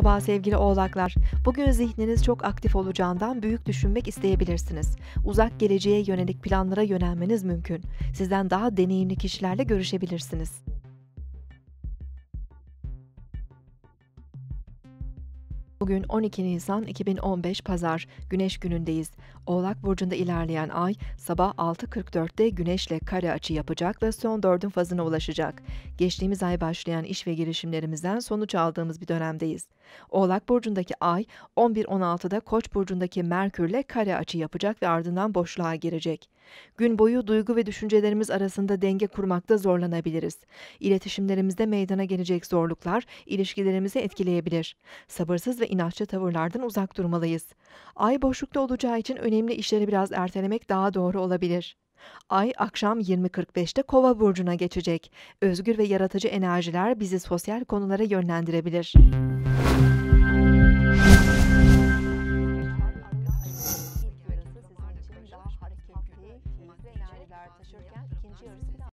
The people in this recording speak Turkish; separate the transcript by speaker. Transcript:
Speaker 1: Merhaba sevgili oğlaklar. Bugün zihniniz çok aktif olacağından büyük düşünmek isteyebilirsiniz. Uzak geleceğe yönelik planlara yönelmeniz mümkün. Sizden daha deneyimli kişilerle görüşebilirsiniz. Bugün 12 Nisan 2015 Pazar, Güneş günündeyiz. Oğlak Burcu'nda ilerleyen ay sabah 6.44'te Güneş'le kare açı yapacak ve son dördün fazına ulaşacak. Geçtiğimiz ay başlayan iş ve girişimlerimizden sonuç aldığımız bir dönemdeyiz. Oğlak Burcu'ndaki ay 11.16'da Koç Burcu'ndaki Merkür'le kare açı yapacak ve ardından boşluğa girecek. Gün boyu duygu ve düşüncelerimiz arasında denge kurmakta zorlanabiliriz. İletişimlerimizde meydana gelecek zorluklar ilişkilerimizi etkileyebilir. Sabırsız ve inatçı tavırlardan uzak durmalıyız. Ay boşlukta olacağı için önemli işleri biraz ertelemek daha doğru olabilir. Ay akşam 20.45'te Kova burcuna geçecek. Özgür ve yaratıcı enerjiler bizi sosyal konulara yönlendirebilir. İlk yarısı sizin için daha hareketli, keyifli enerjiler taşırken ikinci yarısı biraz